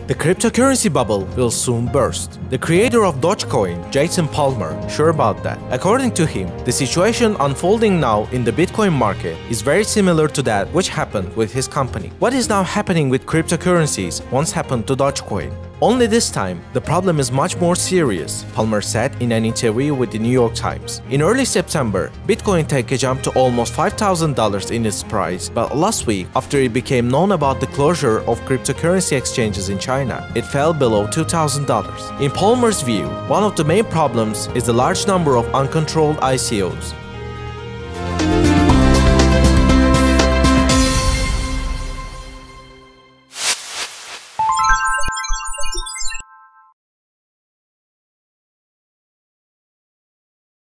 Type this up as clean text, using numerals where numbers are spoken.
The cryptocurrency bubble will soon burst. The creator of Dogecoin, Jason Palmer, sure about that. According to him, the situation unfolding now in the Bitcoin market is very similar to that which happened with his company. What is now happening with cryptocurrencies once happened to Dogecoin. Only this time, the problem is much more serious, Palmer said in an interview with the New York Times. In early September, Bitcoin took a jump to almost $5,000 in its price, but last week, after it became known about the closure of cryptocurrency exchanges in China, it fell below $2,000. In Palmer's view, one of the main problems is the large number of uncontrolled ICOs.